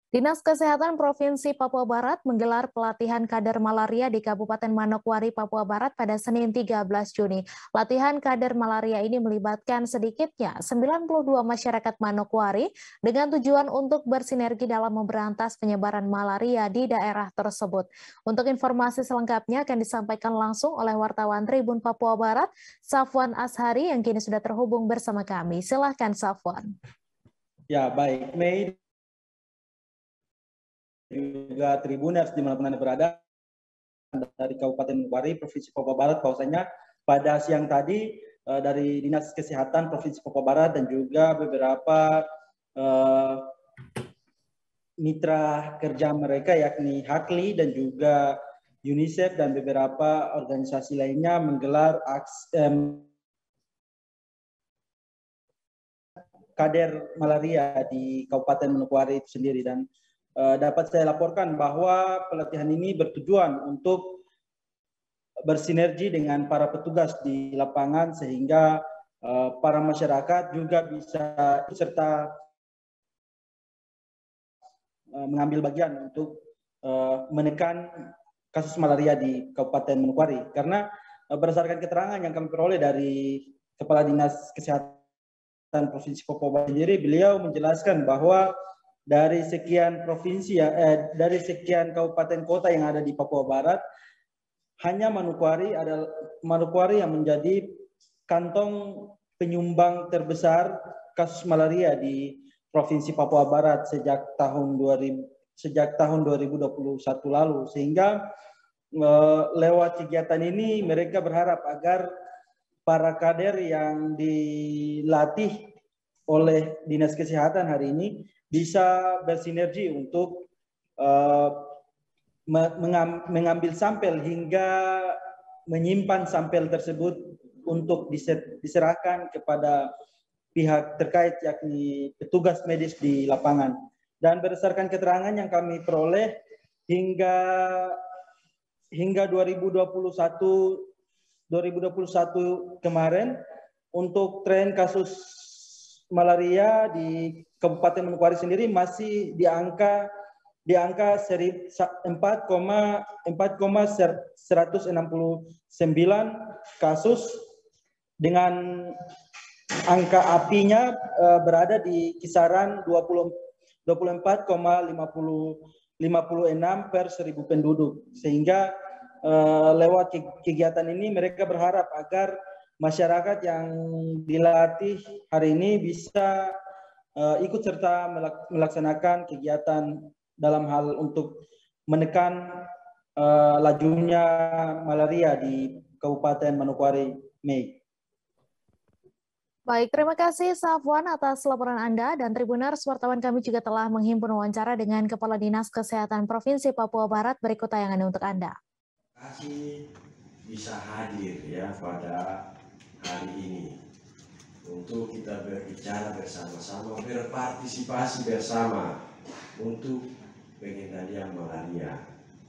Dinas Kesehatan Provinsi Papua Barat menggelar pelatihan kader malaria di Kabupaten Manokwari, Papua Barat pada Senin 13 Juni. Latihan kader malaria ini melibatkan sedikitnya 92 masyarakat Manokwari dengan tujuan untuk bersinergi dalam memberantas penyebaran malaria di daerah tersebut. Untuk informasi selengkapnya akan disampaikan langsung oleh wartawan Tribun Papua Barat, Safwan Ashari yang kini sudah terhubung bersama kami. Silahkan Safwan. Ya, baik. Mei juga Tribuners dimanapun Anda berada dari Kabupaten Manokwari, Provinsi Papua Barat, bahwasanya pada siang tadi dari Dinas Kesehatan Provinsi Papua Barat dan juga beberapa mitra kerja mereka yakni Hakli dan juga UNICEF dan beberapa organisasi lainnya menggelar kader malaria di Kabupaten Manokwari itu sendiri. Dan dapat saya laporkan bahwa pelatihan ini bertujuan untuk bersinergi dengan para petugas di lapangan sehingga para masyarakat juga bisa serta mengambil bagian untuk menekan kasus malaria di Kabupaten Manokwari. Karena berdasarkan keterangan yang kami peroleh dari Kepala Dinas Kesehatan Provinsi Papua Barat sendiri, beliau menjelaskan bahwa dari sekian provinsi dari sekian kabupaten kota yang ada di Papua Barat, hanya Manokwari yang menjadi kantong penyumbang terbesar kasus malaria di Provinsi Papua Barat sejak tahun 2021 lalu. Sehingga lewat kegiatan ini mereka berharap agar para kader yang dilatih oleh Dinas Kesehatan hari ini bisa bersinergi untuk mengambil sampel hingga menyimpan sampel tersebut untuk diserahkan kepada pihak terkait yakni petugas medis di lapangan. Dan berdasarkan keterangan yang kami peroleh hingga 2021 kemarin untuk tren kasus malaria di Kabupaten Manokwari sendiri masih di angka 4,169 kasus dengan angka apinya berada di kisaran 24,56 per 1.000 penduduk. Sehingga lewat kegiatan ini mereka berharap agar masyarakat yang dilatih hari ini bisa ikut serta melaksanakan kegiatan dalam hal untuk menekan lajunya malaria di Kabupaten Manokwari, Mei. Baik, terima kasih Safwan atas laporan Anda, dan Tribuners, wartawan kami juga telah menghimpun wawancara dengan Kepala Dinas Kesehatan Provinsi Papua Barat. Berikut tayangannya untuk Anda. Terima kasih bisa hadir ya pada hari ini untuk kita berbicara bersama-sama, berpartisipasi bersama untuk pengendalian malaria.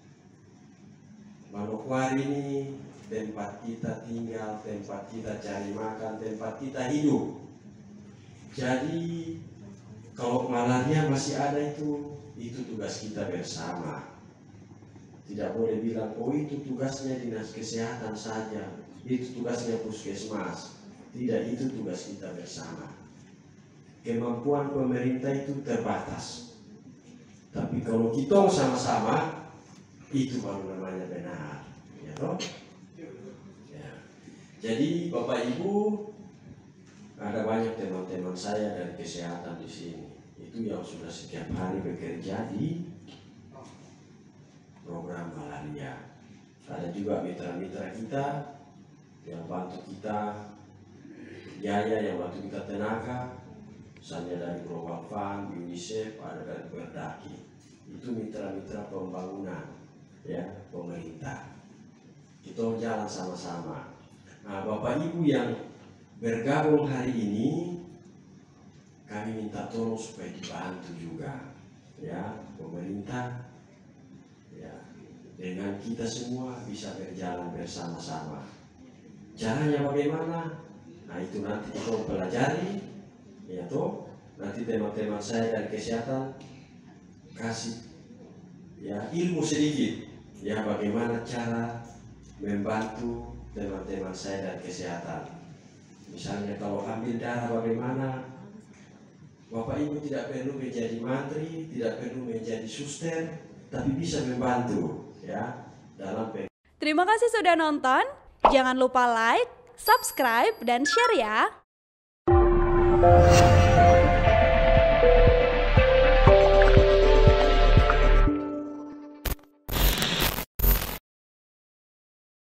Manokwari ini tempat kita tinggal, tempat kita cari makan, tempat kita hidup. Jadi kalau malaria masih ada itu tugas kita bersama. Tidak boleh bilang, oh itu tugasnya Dinas Kesehatan saja, itu tugasnya puskesmas. Tidak, itu tugas kita bersama. Kemampuan pemerintah itu terbatas. Tapi kalau kita sama-sama, itu baru namanya benar. Ya toh? Ya. Jadi Bapak Ibu, ada banyak teman-teman saya dari kesehatan di sini. Itu yang sudah setiap hari bekerja di program malaria. Ada juga mitra-mitra kita yang bantu kita biaya, yang bantu kita tenaga, misalnya dari Global Fund, UNICEF, ada dari Berdaki. Itu mitra-mitra pembangunan ya pemerintah. Kita jalan sama-sama. Nah, Bapak Ibu yang bergabung hari ini, kami minta tolong supaya dibantu juga ya pemerintah. Ya, dengan kita semua bisa berjalan bersama-sama. Caranya bagaimana? Nah itu nanti kita pelajari, ya toh. Nanti teman-teman saya dari kesehatan kasih ya ilmu sedikit ya bagaimana cara membantu teman-teman saya dari kesehatan. Misalnya kalau ambil darah bagaimana, Bapak Ibu tidak perlu menjadi mantri, tidak perlu menjadi suster, tapi bisa membantu ya dalam. Terima kasih sudah nonton. Jangan lupa like, subscribe, dan share ya.